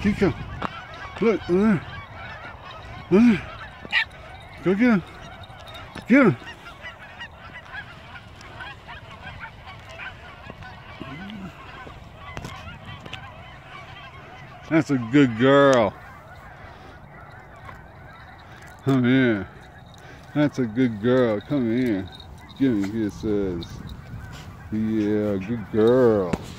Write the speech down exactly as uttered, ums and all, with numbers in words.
Kiko. Look. Uh, uh, go get him. Get him. That's a good girl. Come here. That's a good girl. Come here. Give me kisses. Yeah, good girl.